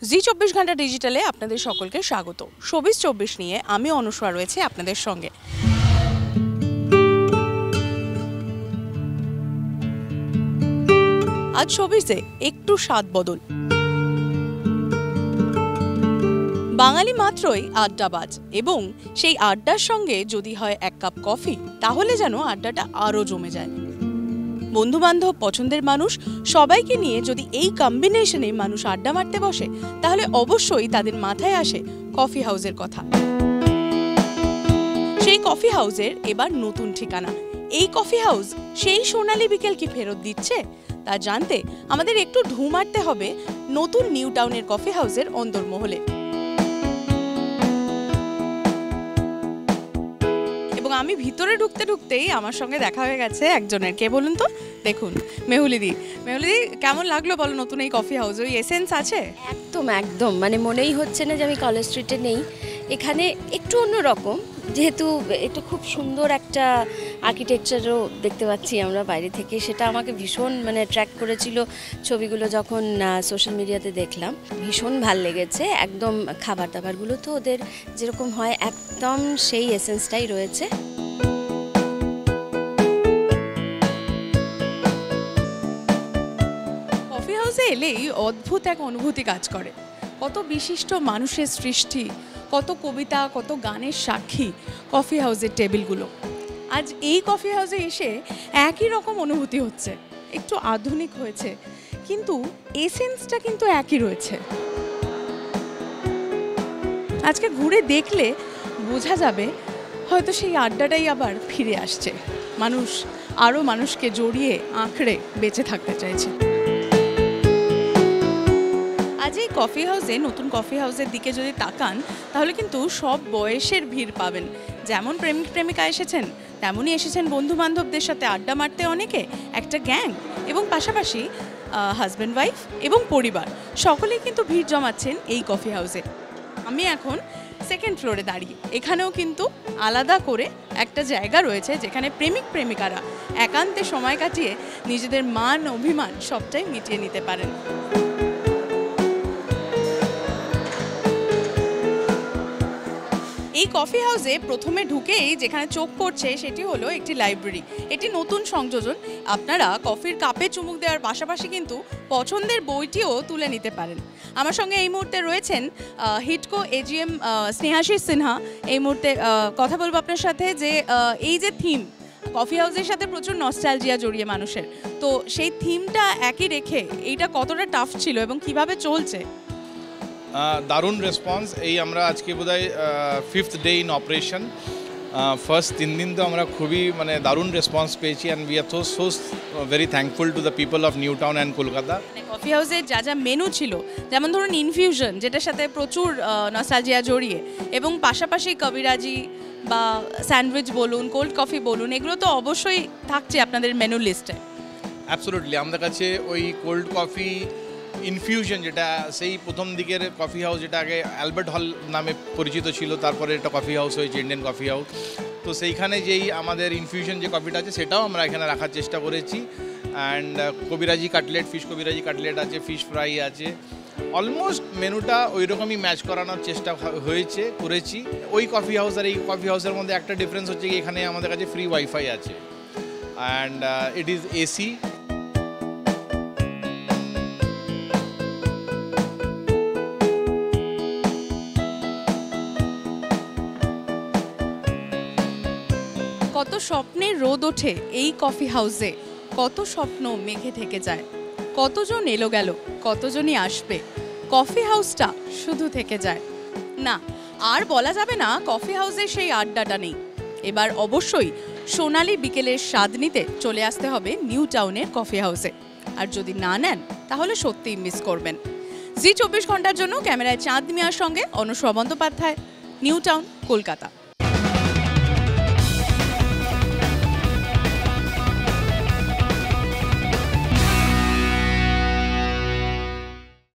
জি24 ঘন্টা ডিজিটালে আপনাদের সকলকে স্বাগত। শোবিজ 24 নিয়ে আমি অনুসরা রয়েছে আপনাদের সঙ্গে। আজ শোবিজে একটু স্বাদ বদল। বাঙালি মাত্রই আড্ডাবাজ, এবং সেই আড্ডার সঙ্গে যদি হয় এক কাপ কফি, তাহলে যেন আড্ডাটা আরও জমে যায়। বন্ধুবান্ধব, পছন্দের মানুষ সবাইকে নিয়ে যদি এই কম্বিনেশনে মানুষ আড্ডা মারতে বসে, তাহলে অবশ্যই তাদের মাথায় আসে কফি হাউসের কথা। সেই কফি হাউসের এবার নতুন ঠিকানা। এই কফি হাউস সেই সোনালী বিকেল কি ফেরত দিচ্ছে তা জানতে আমাদের একটু ঢু মারতে হবে নতুন নিউ টাউনের কফি হাউসের অন্দরমহলে। এবং আমি ভিতরে ঢুকতে ঢুকতেই আমার সঙ্গে দেখা হয়ে গেছে একজনের। কে বলুন তো? দেখুন, মেহুলিদি। মেহুলিদি, কেমন লাগলো বলো নতুন এই কফি হাউস? ওই এসেন্স আছে? একদম একদম, মানে মনেই হচ্ছে না যে আমি কলেজ স্ট্রিটে নেই। এখানে একটু অন্যরকম, যেহেতু এটা খুব সুন্দর একটা আর্কিটেকচারও দেখতে পাচ্ছি আমরা বাইরে থেকে। সেটা আমাকে ভীষণ অ্যাট্রাক্ট করেছিল ছবিগুলো যখন সোশ্যাল মিডিয়াতে দেখলাম। ভীষণ ভাল লেগেছে। একদম খাবার দাবারগুলো তো ওদের যেরকম হয় একদম সেই এসেন্সটাই রয়েছে। কফি হাউসে এলেই অদ্ভুত এক অনুভূতি কাজ করে। কত বিশিষ্ট মানুষের সৃষ্টি, কত কবিতা, কত গানের সাক্ষী কফি হাউসের টেবিলগুলো। আজ এই কফি হাউসে এসে একই রকম অনুভূতি হচ্ছে, একটু আধুনিক হয়েছে, কিন্তু এসেন্সটা কিন্তু একই রয়েছে। আজকে ঘুরে দেখলে বোঝা যাবে হয়তো সেই আড্ডাটাই আবার ফিরে আসছে। মানুষ আরও মানুষকে জড়িয়ে আঁকড়ে বেঁচে থাকতে চাইছে। আজ এই কফি হাউসে, নতুন কফি হাউসের দিকে যদি তাকান, তাহলে কিন্তু সব বয়সের ভিড় পাবেন। যেমন প্রেমিক প্রেমিকা এসেছেন, তেমনই এসেছেন বন্ধু বান্ধবদের সাথে আড্ডা মারতে অনেকে, একটা গ্যাং, এবং পাশাপাশি হাজব্যান্ড ওয়াইফ এবং পরিবার সকলেই কিন্তু ভিড় জমাচ্ছেন এই কফি হাউসে। আমি এখন সেকেন্ড ফ্লোরে দাঁড়িয়ে। এখানেও কিন্তু আলাদা করে একটা জায়গা রয়েছে যেখানে প্রেমিক প্রেমিকারা একান্তে সময় কাটিয়ে নিজেদের মান অভিমান সবটাই মিটিয়ে নিতে পারেন। এই কফি হাউসে প্রথমে ঢুকেই যেখানে চোখ পড়ছে সেটি হলো একটি লাইব্রেরি। এটি নতুন সংযোজন। আপনারা কফির কাপে চুমুক দেওয়ার পাশাপাশি কিন্তু পছন্দের বইটিও তুলে নিতে পারেন। আমার সঙ্গে এই মুহূর্তে রয়েছেন হিটকো এজিএম স্নেহাশিস সিনহা। এই মুহূর্তে কথা বলবো আপনার সাথে যে এই যে থিম, কফি হাউসের সাথে প্রচুর নস্টালজিয়া জড়িয়ে মানুষের, তো সেই থিমটা একই রেখে এইটা কতটা টাফ ছিল এবং কিভাবে চলছে? দারুণ রেসপন্স। এই আমরা আজকে বোধহয় 5th day in operation. First 3 দিন তো আমরা খুবই দারুণ রেসপন্স পেয়েছি, and we are so very thankful to the people of New Town and Kolkata. Coffee হাউসের যা যা মেনু ছিল, যেমন ধরুন ইনফিউশন, যেটার সাথে প্রচুর নস্টালজিয়া জড়িয়ে, এবং পাশাপাশি কবিরাজি বা স্যান্ডউইচ বলুন, কোল্ড কফি বলুন, এগুলো তো অবশ্যই থাকছে আপনাদের মেনু লিস্টে। অ্যাবসোলুটলি। আমাদের কাছে ওই কোল্ড কফি ইনফিউশন, যেটা সেই প্রথম দিকের কফি হাউস, যেটা আগে অ্যালবার্ট হল নামে পরিচিত ছিল, তারপরে এটা কফি হাউস হয়েছে ইন্ডিয়ান কফি হাউস। তো সেইখানে যেই আমাদের ইনফিউশন যে কফিটা আছে সেটাও আমরা এখানে রাখার চেষ্টা করেছি। And kabiraji cutlet, fish kabiraji cutlet আছে, ফিশ ফ্রাই আছে। অলমোস্ট মেনুটা ওই রকমই ম্যাচ করানোর চেষ্টা করেছি। ওই কফি হাউস আর এই কফি হাউসের মধ্যে একটা ডিফারেন্স হচ্ছে কি, এখানে আমাদের কাছে ফ্রি ওয়াইফাই আছে, অ্যান্ড ইট ইজ এসি। কত স্বপ্নের রোদ ওঠে এই কফি হাউসে, কত স্বপ্ন মেঘে থেকে যায়, কতজন এলো গেল, কতজনই আসবে, কফি হাউসটা শুধু থেকে যায়। না, আর বলা যাবে না কফি হাউসে সেই আড্ডাটা নেই। এবার অবশ্যই সোনালী বিকেলের স্বাদ নিতে চলে আসতে হবে নিউ টাউনের কফি হাউসে। আর যদি না নেন তাহলে সত্যিই মিস করবেন। জি24 ঘন্টার জন্য ক্যামেরায় চাঁদ মিয়ার সঙ্গে অনুসরা বন্দ্যোপাধ্যায়, নিউ টাউন, কলকাতা।